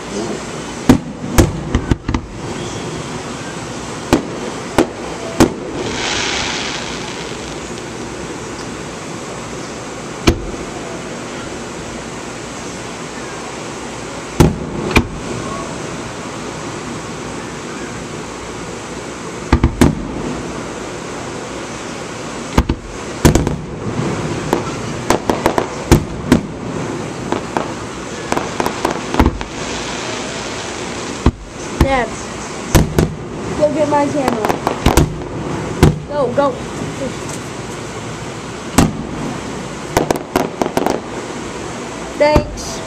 Dad, go get my camera. Go. Thanks.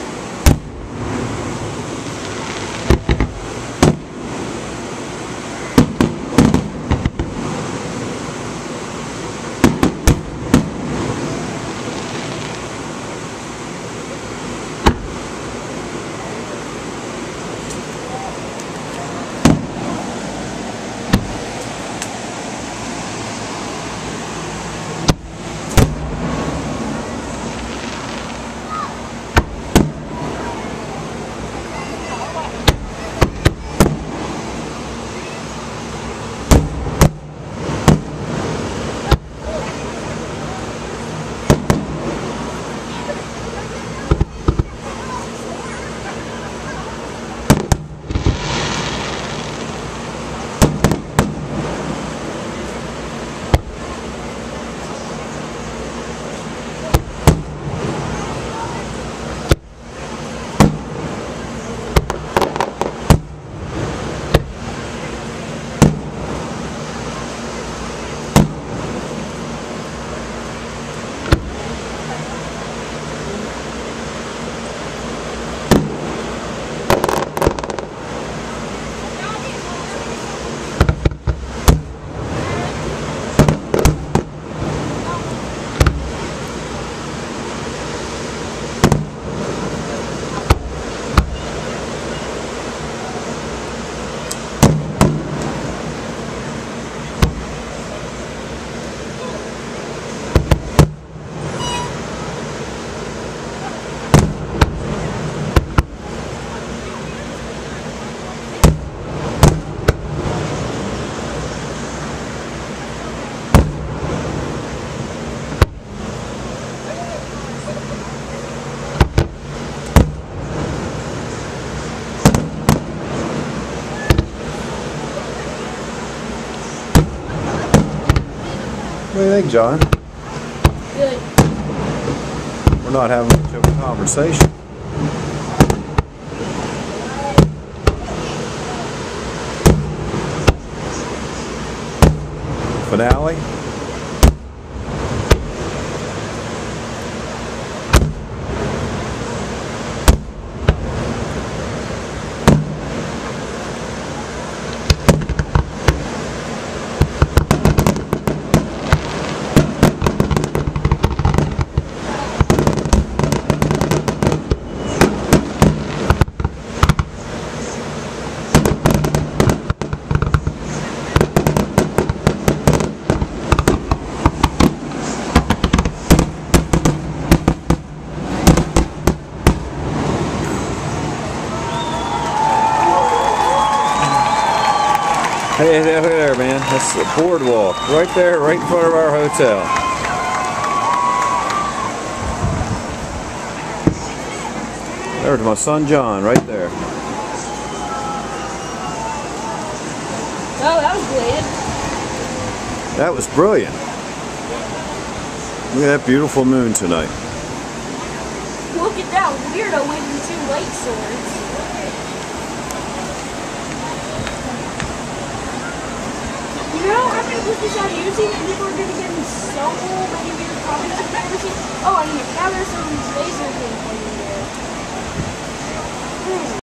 What do you think, John? Good. We're not having much of a conversation. Finale? Hey, there, man. That's the boardwalk right there, right in front of our hotel. There's my son John, right there. Oh, that was brilliant. That was brilliant. Look at that beautiful moon tonight. Look at that weirdo with 2 light swords. You know, I'm going to put this on YouTube and people are going to get me so many weird comments I've never seen. Oh, I mean, now there's some laser things.